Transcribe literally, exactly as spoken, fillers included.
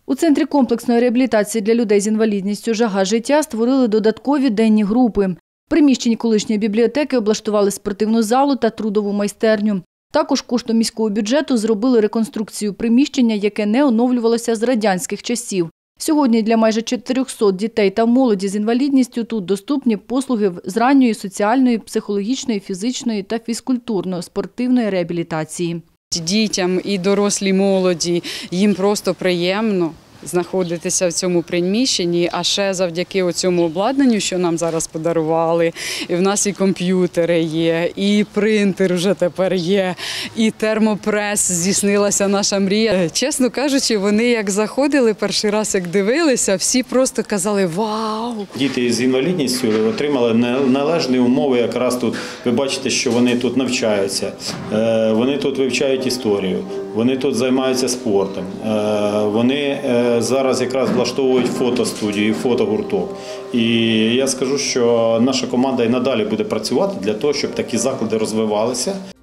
У Центрі комплексної реабілітації для людей з інвалідністю «Жага життя» створили додаткові денні групи. В приміщенні колишньої бібліотеки облаштували спортивну залу та трудову майстерню. Також коштом міського бюджету зробили реконструкцію приміщення, яке не оновлювалося з радянських часів. Сьогодні для майже чотирьохсот дітей та молоді з інвалідністю тут доступні послуги з ранньої соціальної, психологічної, фізичної та фізкультурно-спортивної реабілітації. Дітям і дорослій молоді їм просто приємно знаходитися в цьому приміщенні, а ще завдяки цьому обладнанню, що нам зараз подарували, і в нас і комп'ютери є, і принтер вже тепер є, і термопрес, здійснилася наша мрія. Чесно кажучи, вони як заходили, перший раз як дивилися, всі просто казали «Вау!». Діти з інвалідністю отримали належні умови, якраз тут ви бачите, що вони тут навчаються, вони тут вивчають історію, вони тут займаються спортом, вони зараз якраз влаштовують фотостудію, фотогурток. І я скажу, що наша команда і надалі буде працювати для того, щоб такі заклади розвивалися.